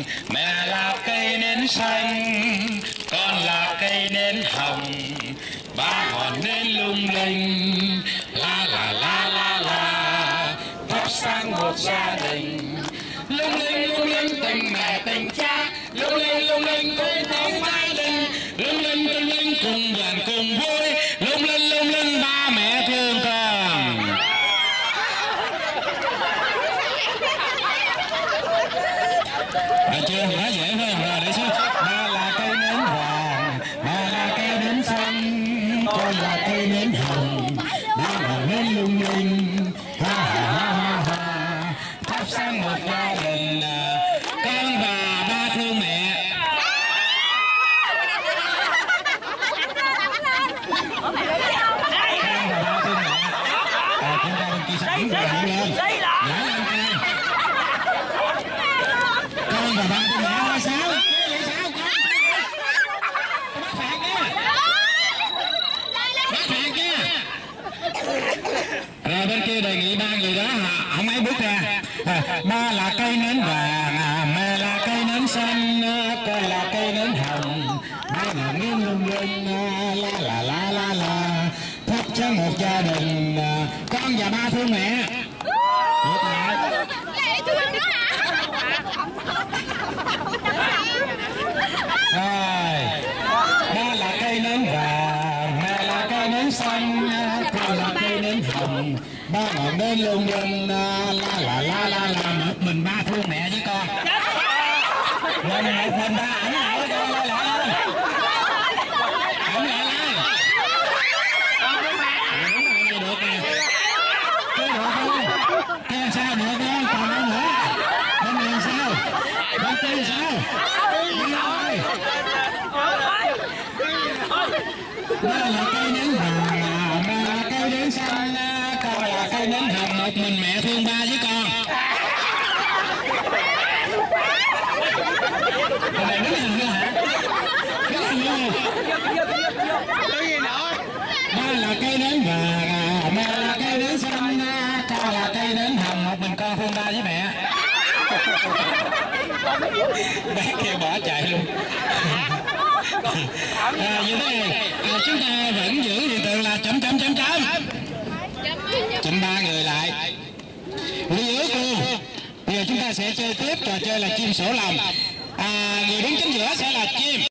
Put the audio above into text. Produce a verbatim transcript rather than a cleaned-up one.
mẹ là cây nến xanh, con là cây nến hồng, ba ngọn nến lung linh, la la la la la, thắp sáng một gia đình. Lung linh lung linh tình mẹ tình cha, lung linh lung linh với tiếng gia đình, lung linh lung linh cùng đoàn cùng vui, lung linh lung linh ba mẹ thương con. Được chưa? Quá dễ phải không? Rồi để xuống. Ba là cây nến vàng, ba là cây nến xanh, con là cây nến hồng, ba là nến lung linh, ha ha ha ha, thắp sáng một gia đình. Con và ba thương mẹ. Con và ba thương mẹ. À, chúng ta bên kia sẵn rồi hãy lên. Nhảy lên kia. Con và ba thương mẹ là sao? Vậy sao con? Bắt phạt nha. Bắt phạt nha. Rồi bên kia đề nghị ba người đó không ấy bước ra. À, ba là cây nến vàng, à, mẹ là cây nến xanh, con là cây nến hồng, ba là nến lung linh, la la la la la, thắp sáng một gia đình. Con và ba thương mẹ. Được rồi. Rồi, ba là cây nến vàng, mẹ là cây nến xanh, con là cây nến hồng, ba ngọn nến lung linh, la la la la la, một mình ba thương mẹ với con. Rồi một mình ba ẩm lại với con, lại lại lên. Ẩm lại lên. Đúng rồi, được nè. Cái được không? Cái sao được không? Còn đâu nữa. Bên này sao? Bên kia sao? Đi rồi. Ba là cây nến vàng, mẹ là cây nến xanh, con là cây nến hồng, một mình mẹ thương ba với con. Cái này đứng hình nữa hả? Đứng hình nữa. Ba là cây nến vàng, mẹ là cây nến xanh, con là cây nến hồng, một mình con thương ba với mẹ. Bé kia bỏ chạy luôn. À, như thế này, à, chúng ta vẫn giữ hiện tượng là chấm chấm chấm chấm chấm ba người lại. Lưu ước luôn. Bây giờ chúng ta sẽ chơi tiếp trò chơi là chim sổ lòng. À, người đứng chính giữa sẽ là chim.